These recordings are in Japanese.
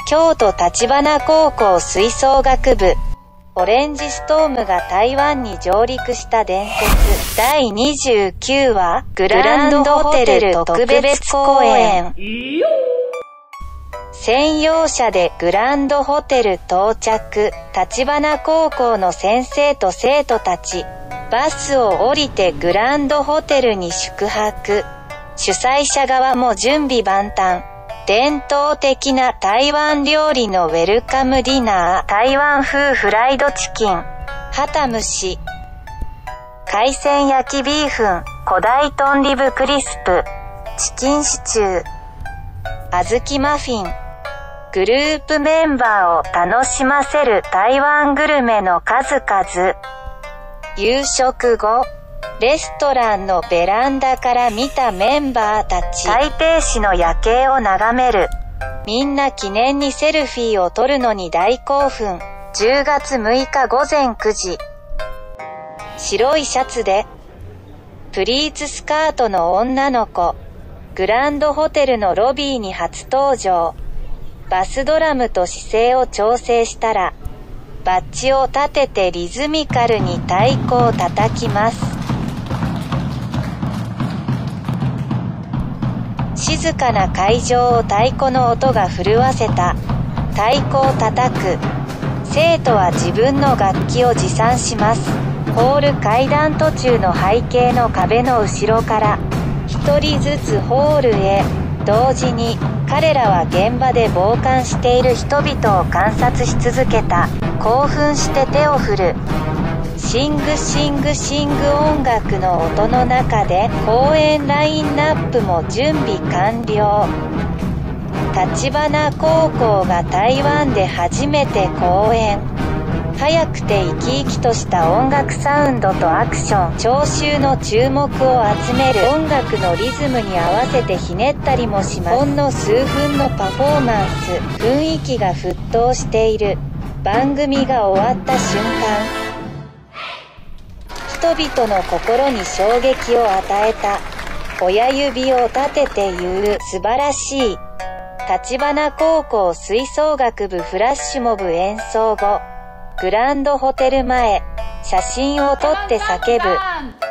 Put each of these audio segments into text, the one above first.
京都橘高校吹奏楽部。オレンジストームが台湾に上陸した伝説。第29話、グランドホテル特別公演。専用車でグランドホテル到着。橘高校の先生と生徒たち。バスを降りてグランドホテルに宿泊。主催者側も準備万端。伝統的な台湾料理のウェルカムディナー、台湾風フライドチキン、ハタムシ、海鮮焼きビーフン、古代トンリブクリスプ、チキンシチュー、小豆マフィン、グループメンバーを楽しませる台湾グルメの数々。夕食後、レストランのベランダから見たメンバーたち。台北市の夜景を眺める。みんな記念にセルフィーを撮るのに大興奮。10月6日午前9時。白いシャツで、プリーツスカートの女の子。グランドホテルのロビーに初登場。バスドラムと姿勢を調整したら、バッジを立ててリズミカルに太鼓を叩きます。静かな会場を太鼓の音が震わせた。太鼓を叩く。生徒は自分の楽器を持参します。ホール階段途中の背景の壁の後ろから一人ずつホールへ。同時に彼らは現場で傍観している人々を観察し続けた。興奮して手を振る。シングシングシング音楽の音の中で公演ラインナップも準備完了。橘高校が台湾で初めて公演。速くて生き生きとした音楽サウンドとアクション、聴衆の注目を集める。音楽のリズムに合わせてひねったりもします。ほんの数分のパフォーマンス、雰囲気が沸騰している。番組が終わった瞬間、人々の心に衝撃を与えた。親指を立てて言う。素晴らしい。橘高校吹奏楽部フラッシュモブ演奏後、グランドホテル前、写真を撮って叫ぶ。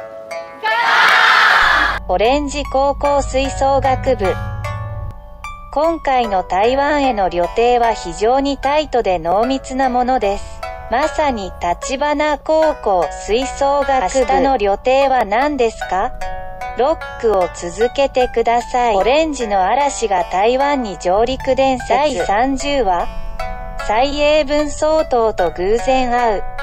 オレンジ高校吹奏楽部。今回の台湾への旅程は非常にタイトで濃密なものです。まさに橘高校吹奏楽部。明日の旅程は何ですか？ロックを続けてください。オレンジの嵐が台湾に上陸伝説。第30話、蔡英文総統と偶然会う。